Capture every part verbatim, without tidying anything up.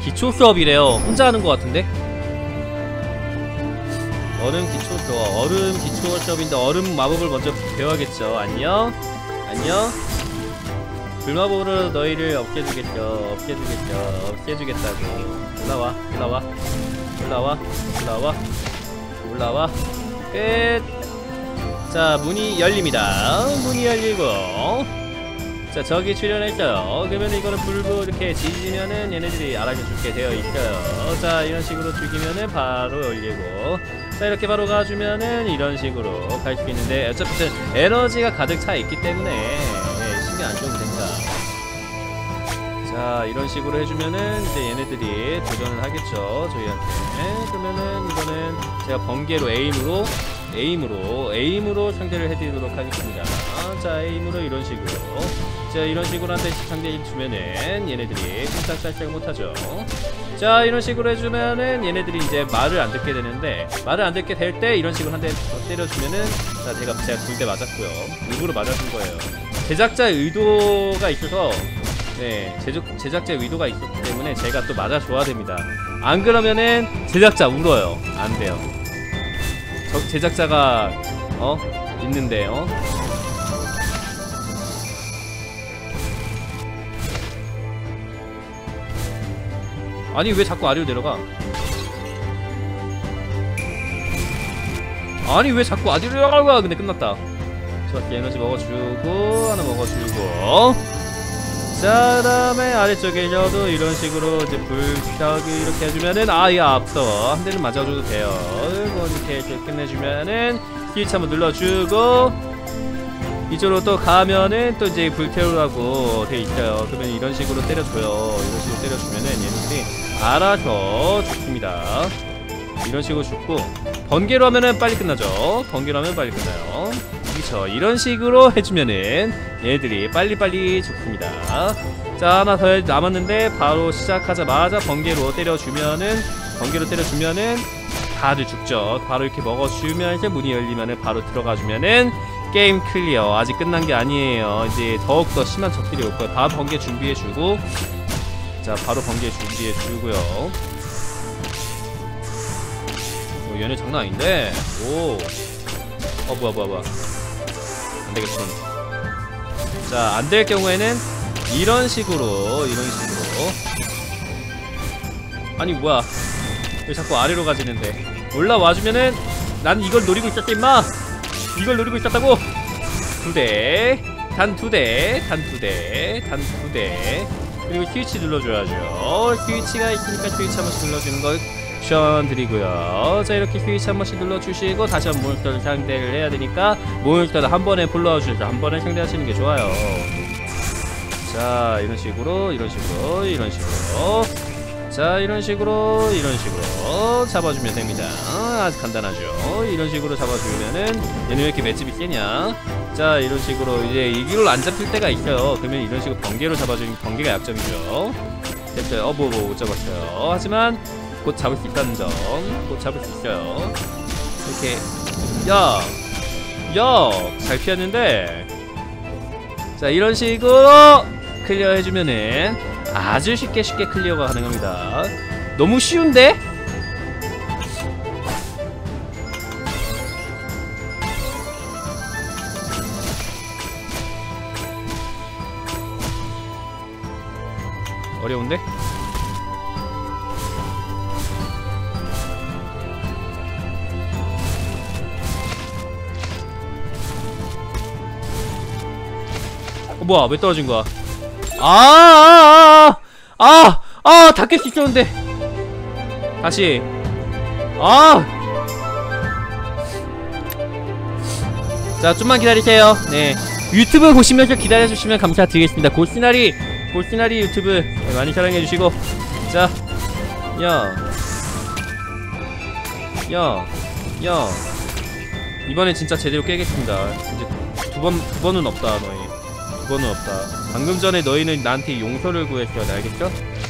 기초 수업이래요. 혼자 하는 것 같은데? 얼음 기초 수업, 얼음 기초 수업인데 얼음 마법을 먼저 배워야겠죠. 안녕? 안녕? 불마법으로 너희를 없애주겠죠. 없애주겠죠. 없애주겠다고. 올라와, 올라와, 올라와, 올라와, 올라와. 끝. 자, 문이 열립니다. 문이 열리고. 자, 저기 출연했어요. 그러면 이거는 불고 이렇게 지지면은 얘네들이 알아서 죽게 되어 있어요. 자, 이런 식으로 죽이면은 바로 열리고. 자, 이렇게 바로 가주면은 이런 식으로 갈 수 있는데, 어차피 에너지가 가득 차 있기 때문에 네, 신경 안 써도 됩니다. 자, 이런 식으로 해주면은 이제 얘네들이 도전을 하겠죠, 저희한테. 그러면은 이거는 제가 번개로 에임으로 에임으로 에임으로 상대를 해드리도록 하겠습니다. 자, 에임으로 이런 식으로. 자, 이런 식으로 한 대씩 상대를 주면은 얘네들이 꼼짝달싹 못하죠. 자, 이런 식으로 해주면은 얘네들이 이제 말을 안 듣게 되는데, 말을 안 듣게 될 때 이런 식으로 한 대 때려주면은, 자, 제가 제가 두 대 맞았고요. 일부러 맞아준 거예요. 제작자의 의도가 있어서, 네, 제작, 제작자의 의도가 있었기 때문에 제가 또 맞아줘야 됩니다. 안 그러면은 제작자 울어요. 안 돼요. 저 제작자가 어? 있는데 어? 아니 왜 자꾸 아래로 내려가? 아니 왜 자꾸 아래로 내려가? 근데 끝났다. 좋았게 에너지 먹어주고 하나 먹어주고. 자, 다음에 아래쪽에서도 이런 식으로 이제 불타기 이렇게 해주면은 아예 앞서 한 대는 맞아줘도 돼요. 뭐 이렇게, 이렇게 끝내주면은 스위치 한번 눌러주고 이쪽으로 또 가면은 또 이제 불태우라고 돼 있어요. 그러면 이런 식으로 때려줘요. 이런 식으로 때려주면은 얘네들이 알아서 죽습니다. 이런 식으로 죽고 번개로 하면은 빨리 끝나죠. 번개로 하면 빨리 끝나요. 그쵸. 이런 식으로 해주면은 얘들이 빨리빨리 죽습니다. 자, 하나 더 남았는데 바로 시작하자마자 번개로 때려주면은 번개로 때려주면은 다들 죽죠. 바로 이렇게 먹어주면서 문이 열리면은 바로 들어가주면은 게임 클리어. 아직 끝난 게 아니에요. 이제 더욱더 심한 적들이 올 거예요. 바로 번개 준비해주고. 자, 바로 번개 준비해주고요. 오, 얘네 장난 아닌데. 오. 어, 뭐야 뭐야 뭐야. 안되겠어. 자, 안될 경우에는 이런 식으로 이런 식으로. 아니 뭐야 왜 자꾸 아래로 가지는데. 올라와주면은 난 이걸 노리고 있었다 임마. 이걸 노리고 있었다고. 두대 단 두대 단 두대 단 두대. 그리고 스위치 눌러줘야죠. 스위치가 있으니까 스위치 한 번씩 눌러주는 걸 추천드리고요. 자, 이렇게 스위치 한 번씩 눌러주시고 다시 한 번 몬스터를 상대를 해야 되니까 몬스터를 한 번에 불러주셔서 한 번에 상대하시는 게 좋아요. 자, 이런 식으로 이런 식으로 이런 식으로. 자, 이런 식으로 이런 식으로 잡아주면 됩니다. 아주 간단하죠. 이런 식으로 잡아주면은 얘는 왜 이렇게 맷집이 세냐. 자, 이런 식으로 이제 이길로 안 잡힐 때가 있어요. 그러면 이런 식으로 번개로 잡아주면 번개가 약점이죠. 됐어요. 어, 뭐 뭐 못 잡았어요. 하지만 곧 잡을 수 있다는 점. 곧 잡을 수 있어요. 이렇게 야! 야! 잘 피했는데. 자, 이런 식으로 클리어 해주면은 아주 쉽게 쉽게 클리어가 가능합니다. 너무 쉬운데? 어려운데? 어, 뭐야 왜 떨어진 거야? 아아아아아 아! 아! 다 깰 수 있었는데. 다시. 아! 자, 좀만 기다리세요. 네, 유튜브 보시면서 기다려주시면 감사드리겠습니다. 고시나리 고시나리 유튜브 네, 많이 사랑해주시고. 자, 야 야 야 이번엔 진짜 제대로 깨겠습니다. 이제 두 번, 두 번은 없다 너희. 두 번은 없다. 방금 전에 너희는 나한테 용서를 구했어야 돼. 알겠죠?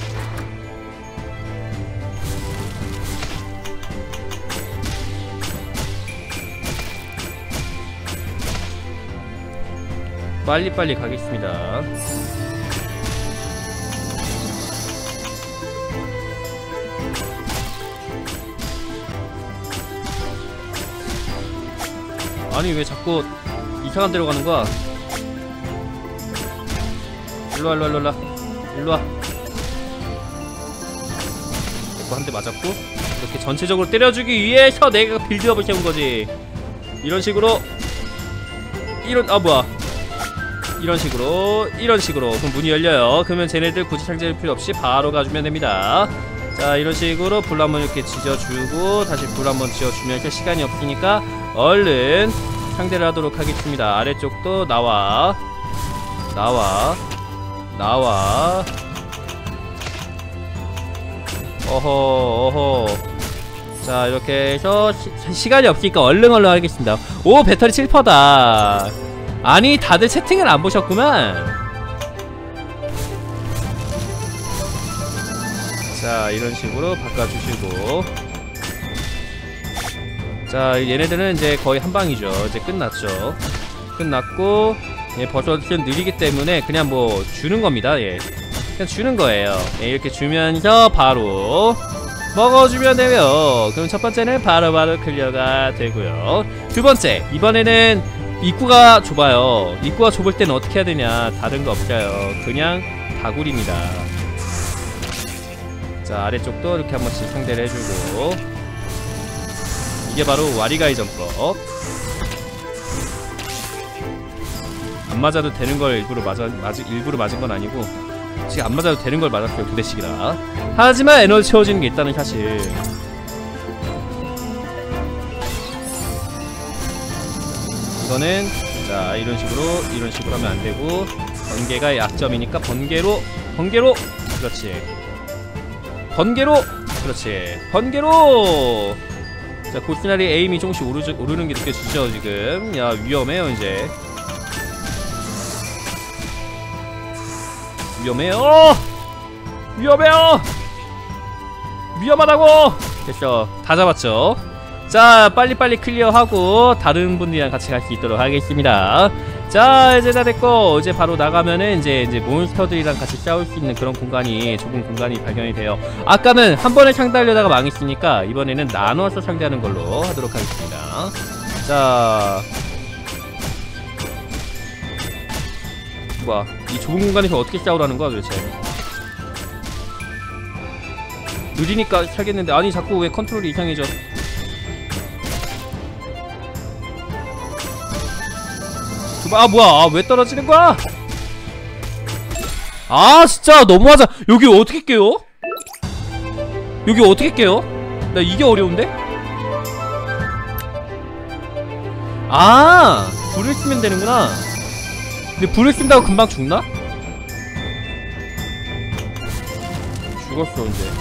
빨리빨리 가겠습니다. 아니 왜 자꾸 이상한 데로 가는 거야? 일로와 일로와 일로와 일로와. 이거 한 대 맞았고, 이렇게 전체적으로 때려주기 위해서 내가 빌드업을 세운 거지. 이런 식으로 이런 아 뭐야 이런 식으로 이런 식으로 그럼 문이 열려요. 그러면 쟤네들 굳이 상대할 필요 없이 바로 가주면 됩니다. 자, 이런 식으로 불 한번 이렇게 지져주고 다시 불 한번 지어주면 이렇게 시간이 없으니까 얼른 상대를 하도록 하겠습니다. 아래쪽도 나와 나와 나와. 어허 어허. 자, 이렇게 해서 시, 시간이 없으니까 얼른 얼른 하겠습니다. 오, 배터리 칠 퍼센트다. 아니 다들 채팅을 안 보셨구만. 자, 이런 식으로 바꿔주시고. 자, 얘네들은 이제 거의 한방이죠. 이제 끝났죠. 끝났고, 예, 버섯은 느리기 때문에 그냥 뭐 주는 겁니다. 예, 그냥 주는 거예요. 예, 이렇게 주면서 바로 먹어주면 되고요. 그럼 첫 번째는 바로바로 클리어가 되고요. 두 번째, 이번에는 입구가 좁아요. 입구가 좁을 때는 어떻게 해야 되냐? 다른 거 없어요. 그냥 다굴입니다. 자, 아래쪽도 이렇게 한 번씩 상대를 해주고. 이게 바로 와리가이 점퍼. 안 맞아도 되는 걸 일부러 맞아, 맞, 일부러 맞은 건 아니고 지금 안 맞아도 되는 걸 맞았어요. 두 대씩이나. 하지만 에너지 채워지는 게 있다는 사실. 이거는 자, 이런 식으로 이런 식으로 하면 안 되고, 번개가 약점이니까 번개로 번개로 그렇지. 번개로 그렇지. 번개로. 자, 고스나리 에임이 조금씩 오르, 오르는 게 느껴지죠 지금. 야, 위험해요 이제. 위험해요. 위험해요. 위험하다고. 됐어. 다 잡았죠. 자, 빨리빨리 클리어하고 다른 분들이랑 같이 갈 수 있도록 하겠습니다. 자, 이제 다 됐고, 이제 바로 나가면은 이제 이제 몬스터들이랑 같이 싸울 수 있는 그런 공간이, 좁은 공간이 발견이 돼요. 아까는 한 번에 상대하려다가 망했으니까 이번에는 나눠서 상대하는 걸로 하도록 하겠습니다. 자, 뭐야, 이 좁은 공간에서 어떻게 싸우라는 거야 도대체? 느리니까 살겠는데, 아니 자꾸 왜 컨트롤이 이상해져? 아, 뭐야, 아, 왜 떨어지는 거야? 아, 진짜 너무하자. 여기 어떻게 깨요? 여기 어떻게 깨요? 나 이게 어려운데? 아, 불을 쓰면 되는구나. 근데 불을 쓴다고 금방 죽나? 죽었어 이제.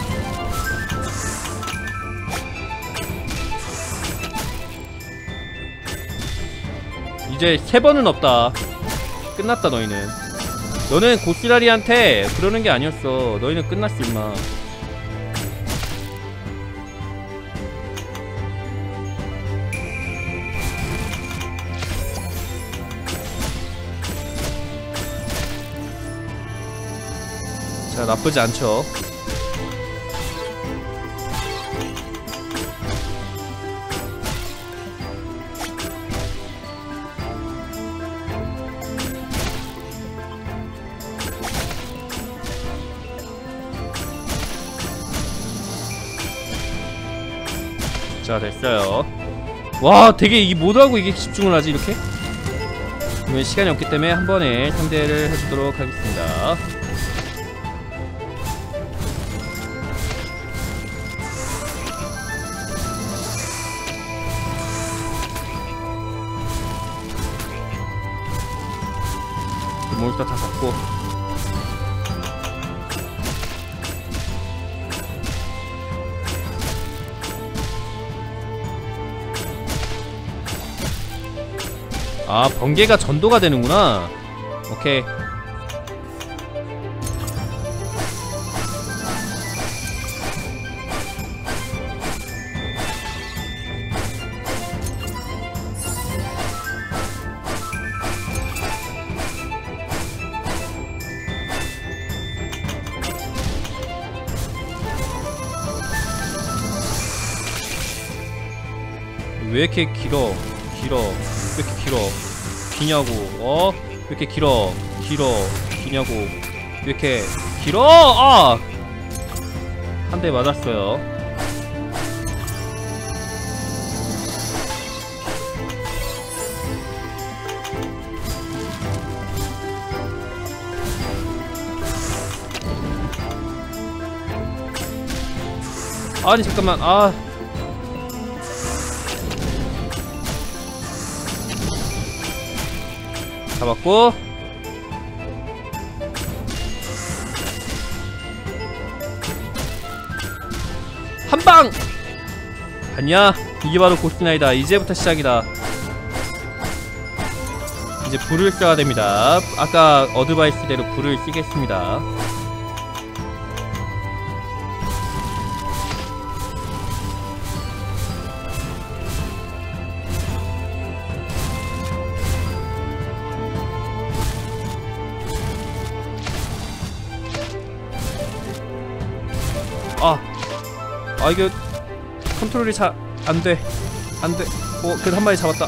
이제 세 번은 없다. 끝났다 너희는. 너는 고시라리한테 그러는 게 아니었어. 너희는 끝났어 임마. 자, 나쁘지 않죠. 자, 됐어요. 와, 되게 이 모드하고 이게 집중을 하지 이렇게? 그러면 시간이 없기 때문에 한 번에 상대를 해주도록 하겠습니다. 몬스터 다 잡고. 아, 번개가 전도가 되는구나. 오케이. 왜 이렇게 길어? 길어. 왜 이렇게 길어? 기냐고. 어? 왜 이렇게 길어? 길어. 기냐고. 왜 이렇게 길어? 아! 한 대 맞았어요. 아니 잠깐만. 아 잡았고 한방! 봤냐? 이게 바로 고스나이다. 이제부터 시작이다. 이제 불을 써야 됩니다. 아까 어드바이스대로 불을 쓰겠습니다. 아, 아 이거 컨트롤이 잘 안돼 안돼. 어 그래도 한 마리 잡았다.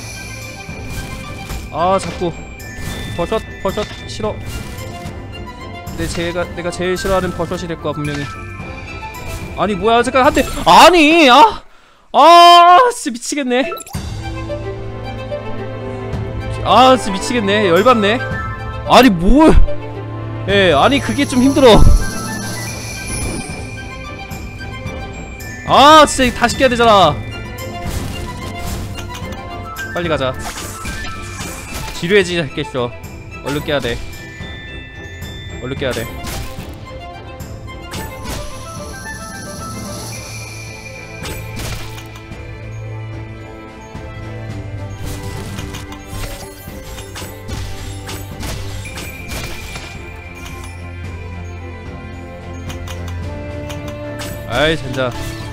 아 자꾸 버섯 버섯 싫어. 내 제가 내가 제일 싫어하는 버섯이 될 거야 분명히. 아니 뭐야 잠깐 한 대. 아니 아 아 진짜 미치겠네. 아 진짜 미치겠네. 열받네. 아니 뭘? 예 아니 그게 좀 힘들어. 아 진짜 이거 다시 깨야 되잖아. 빨리 가자. 지루해지겠어. 얼른 깨야 돼. 얼른 깨야 돼. 아이 젠장.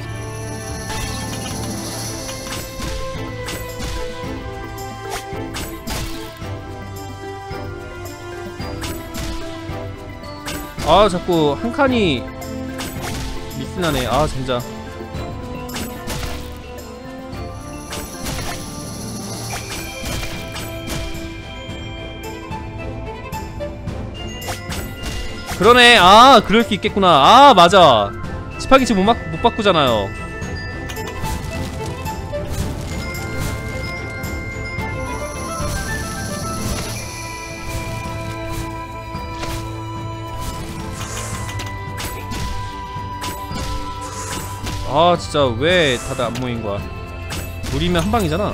아 자꾸 한 칸이 미스나네. 아 젠장. 그러네. 아 그럴 수 있겠구나. 아 맞아. 지팡이 지금 못, 못 바꾸잖아요. 아 진짜 왜 다들 안 모인 거야? 우리면 한 방이잖아.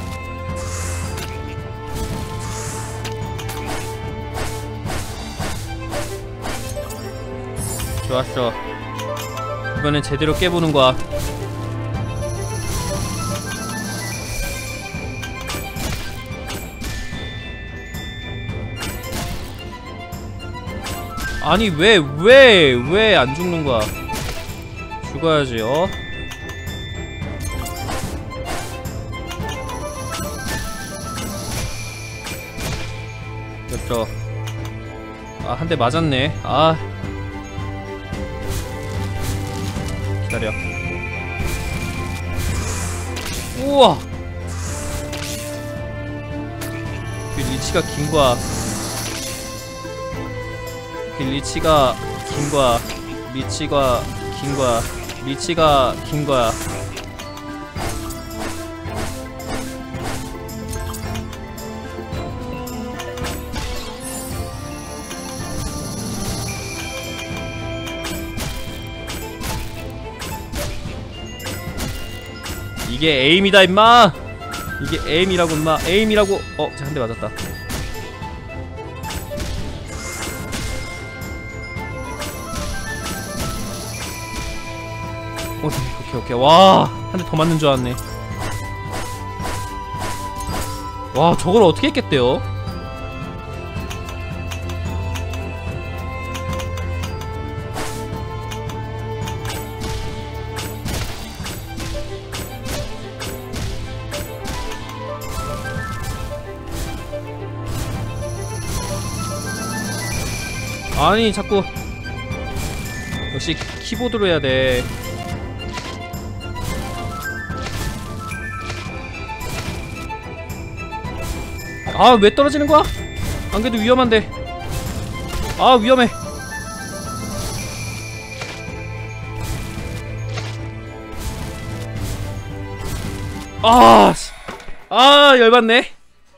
좋았어. 이번엔 제대로 깨보는 거야. 아니 왜 왜 왜 안 죽는 거야? 죽어야지. 어? 됐어. 아 한 대 맞았네. 아 기다려. 우와 그 리치가 긴 거야. 그 리치가 긴 거야. 리치가 긴 거야. 리치가 긴 거야. 이게 에임이다 임마. 이게 에임이라고 임마. 에임이라고. 어, 자 한 대 맞았다. 오케이 오케이 오케이. 와 한 대 더 맞는 줄 알았네. 와 저걸 어떻게 했겠대요? 아니 자꾸 역시 키보드로 해야 돼. 아 왜 떨어지는 거야? 안 그래도 위험한데. 아 위험해. 아, 아 열받네.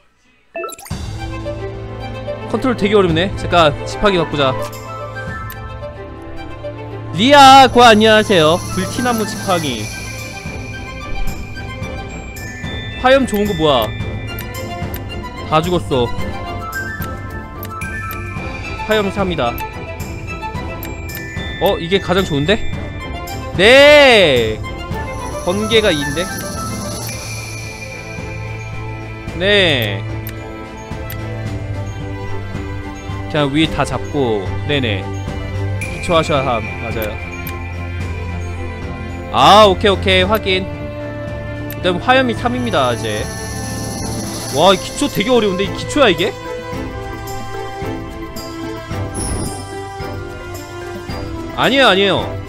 컨트롤 되게 어렵네. 잠깐 지팡이 바꾸자. 리아 고 안녕하세요. 불티나무 지팡이. 화염 좋은 거 뭐야? 다 죽었어. 화염 삼이다. 어 이게 가장 좋은데? 네. 번개가 이인데? 네. 그냥 위 다 잡고. 네네. 기초하셔야 함. 맞아요. 아 오케이 오케이 확인. 그다음 화염이 삼입니다 이제. 와 기초 되게 어려운데. 이 기초야 이게? 아니에요 아니에요.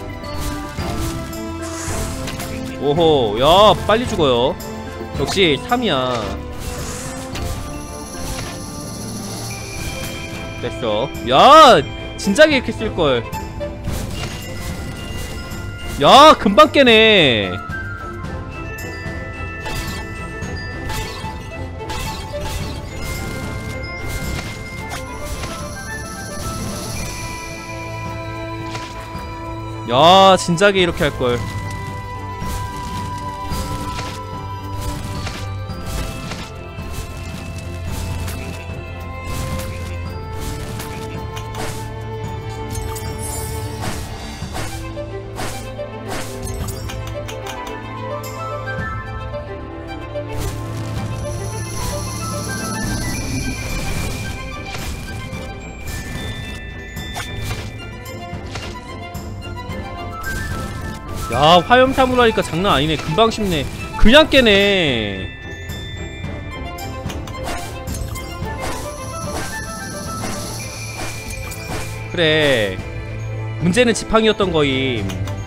오호 야 빨리 죽어요. 역시 삼이야. 됐어. 야 진작에 이렇게 쓸걸. 야 금방 깨네. 야 진작에 이렇게 할걸. 야 화염탐으로 하니까 장난 아니네. 금방 쉽네. 그냥 깨네. 그래 문제는 지팡이였던 거임.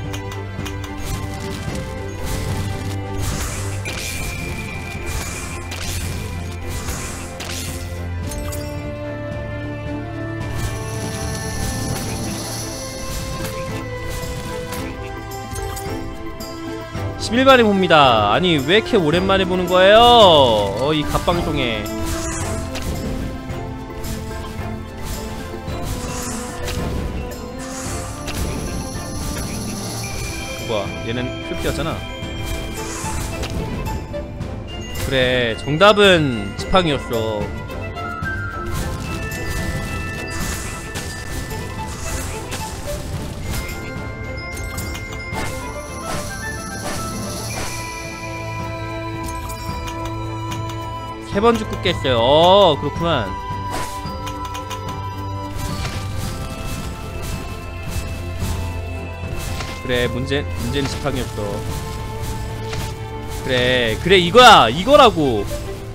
십일 만에 봅니다. 아니 왜 이렇게 오랜만에 보는 거예요? 어 이 갑방통에. 뭐야 얘는 흡기였잖아. 그래 정답은 지팡이였어. 세 번 죽고 깼어요. 어 그렇구만. 그래 문제 문제는 지팡이였어. 그래 그래 이거야 이거라고.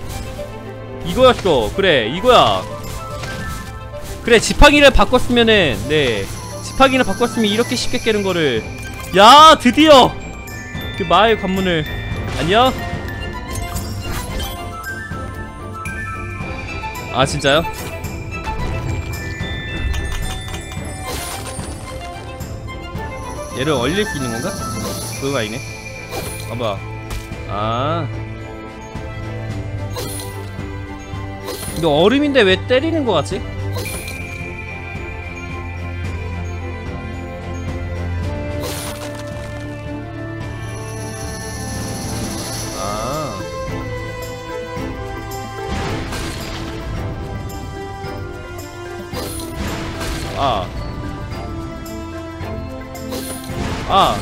이거였어. 그래 이거야. 그래 지팡이를 바꿨으면은 네 지팡이를 바꿨으면 이렇게 쉽게 깨는 거를. 야 드디어 그 마의 관문을. 안녕. 아 진짜요? 얘를 얼릴 수 있는 건가? 그거가 아니네. 아 뭐야. 아 이거 얼음인데 왜 때리는 거 같지? 아. 아.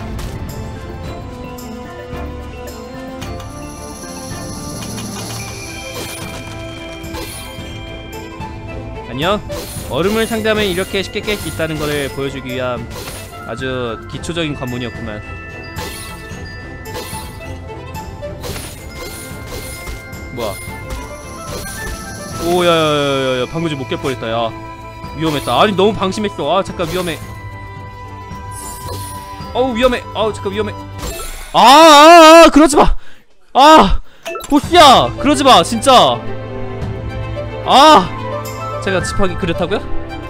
안녕. 얼음을 상대하면 이렇게 쉽게 깰 수 있다는 것을 보여주기 위한 아주 기초적인 관문이었구만. 뭐야. 오 야야야야 방금 좀 못 깰 뻔했다. 야 위험했다. 아니 너무 방심했어. 아 잠깐 위험해. 어우 위험해. 아우 잠깐 위험해. 아, 아, 아 그러지마. 아 보스야 그러지마 진짜. 아! 제가 짚하기 그렇다고요?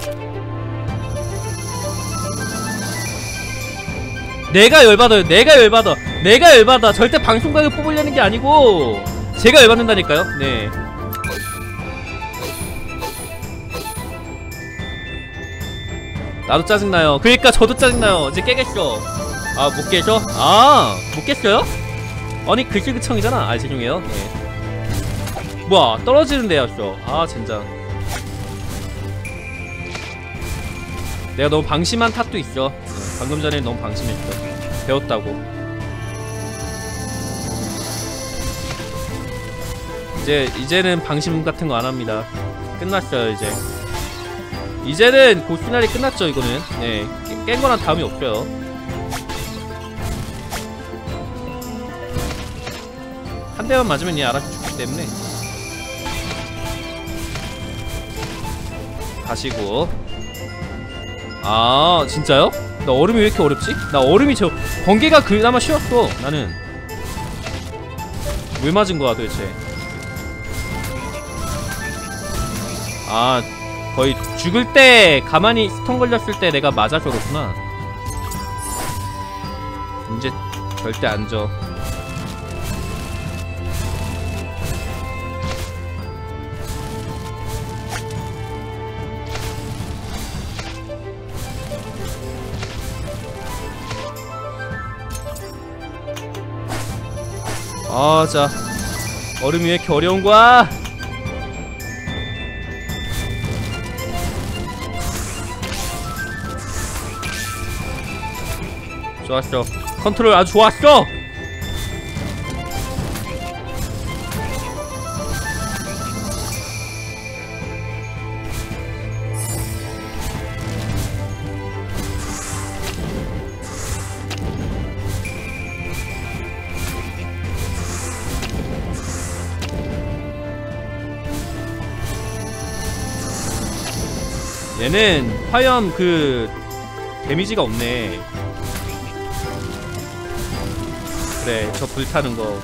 내가 열받아요. 내가 열받아. 내가 열받아. 절대 방송각을 뽑으려는 게 아니고 제가 열받는다니까요. 네. 나도 짜증나요. 그러니까 저도 짜증나요. 이제 깨겠어. 아, 못 깨죠? 아, 못 깼어요? 아니, 글씨그청이잖아. 아, 죄송해요. 네. 뭐야, 떨어지는 데였어. 아, 진짜. 내가 너무 방심한 탓도 있어. 네, 방금 전에 너무 방심했어. 배웠다고. 이제, 이제는 방심 같은 거 안 합니다. 끝났어요, 이제. 이제는 곧 피날이 끝났죠, 이거는. 네. 깬 거랑 다음이 없어요. 한 대만 맞으면 얘 알아서 죽기 때문에. 가시고. 아, 진짜요? 나 얼음이 왜 이렇게 어렵지? 나 얼음이 저 번개가 그나마 쉬웠어. 나는 왜 맞은 거야 도대체? 아, 거의 죽을 때 가만히 스턴 걸렸을 때 내가 맞아서 그렇구나. 이제 절대 안 져. 아, 자, 얼음이 왜 이렇게 어려운 거야? 좋았어. 컨트롤 아주 좋았어. 얘는 화염 그 데미지가 없네. 그래, 저 불타는 거.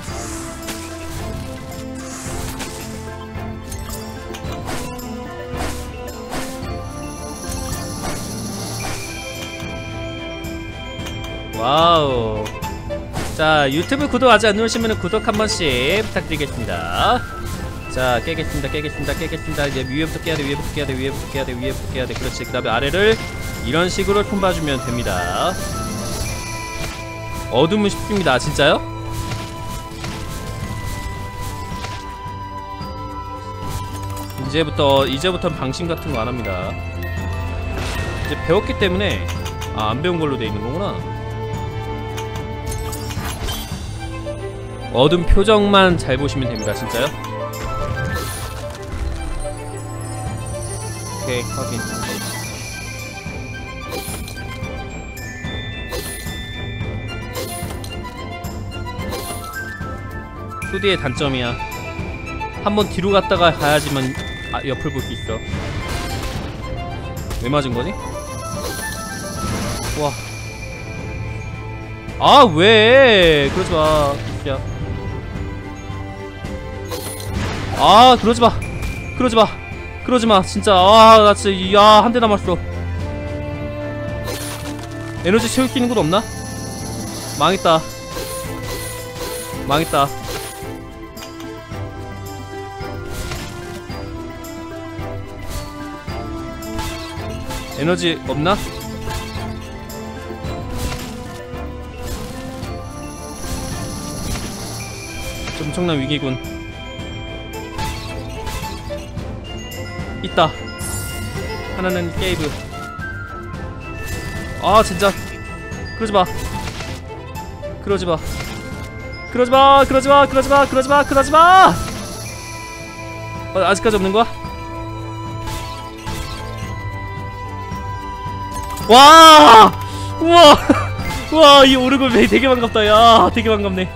와우. 자, 유튜브 구독 아직 안 누르시면 구독 한 번씩 부탁드리겠습니다. 자, 깨겠습니다, 깨겠습니다, 깨겠습니다. 이제 위에부터 깨야 돼, 위에부터 깨야 돼, 위에부터 깨야 돼, 위에부터 깨야 돼. 그렇지. 그 다음에 아래를 이런 식으로 손봐주면 됩니다. 어둠은 쉽습니다. 진짜요? 이제부터, 이제부터는 방심 같은 거 안 합니다. 이제 배웠기 때문에. 아, 안 배운 걸로 돼 있는 거구나. 어둠 표정만 잘 보시면 됩니다. 진짜요? 오케이, 확인. 투디의 단점이야. 한번 뒤로 갔다가 가야지만 아, 옆을 볼 수 있어. 왜 맞은 거지? 와. 아, 왜? 그러지 마. 야. 아, 그러지 마. 그러지 마. 그러지 마. 진짜. 아, 나 진짜. 야, 한 대 남았어. 에너지 채울 수 있는 곳 없나? 망했다. 망했다. 에너지 없나? 엄청난 위기군. 있다. 하나는 게이브. 아, 진짜. 그러지마. 그러지마. 그러지마. 그러지마. 그러지마. 그러지마. 그러지마. 어, 아직까지 없는 거야? 와! 우와! 우와, 이 오르골 되게 반갑다. 야, 되게 반갑네.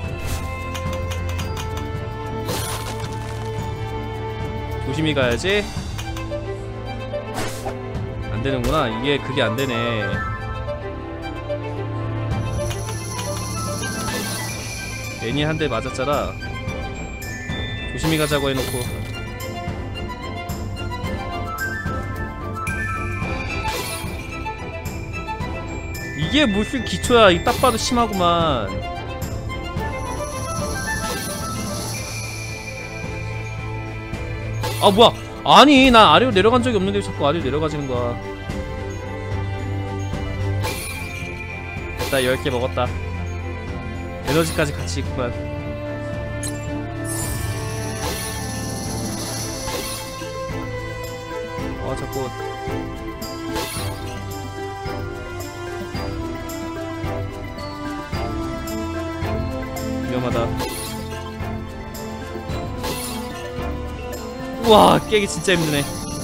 조심히 가야지. 안 되는구나. 이게 그게 안 되네. 괜히 한 대 맞았잖아. 조심히 가자고 해놓고. 이게 무슨 기초야. 이 딱 봐도 심하구만. 아 뭐야. 아니 난 아래로 내려간 적이 없는데 왜 자꾸 아래로 내려가지는 거야. 됐다. 열 개 먹었다. 에너지까지 같이 있구만. 아 자꾸 위험하다. 우와 깨기 진짜 힘드네.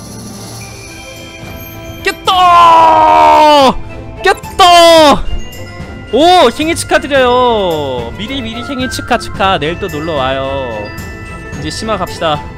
깼다! 깼다! 오 생일 축하드려요. 미리 미리 생일 축하 축하. 내일 또 놀러와요. 이제 심화 갑시다.